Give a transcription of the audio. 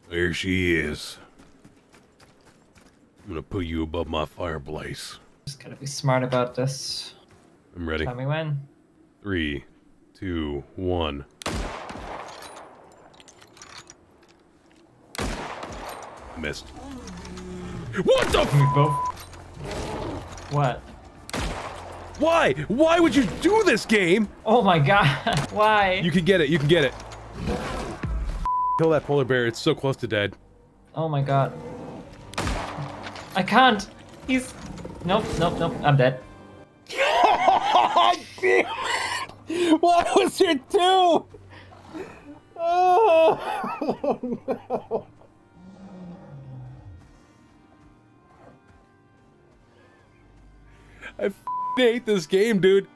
There she is. I'm gonna put you above my fireplace. Just gotta be smart about this. I'm ready. Tell me when. 3, 2, 1. Missed. What the f- We both. What? Why? Why would you do this game? Oh my god, why? You can get it, you can get it. Kill that polar bear, it's so close to dead. Oh my god. I can't! He's... Nope, nope, nope, I'm dead. Why was there two? Oh, no. I hate this game, dude.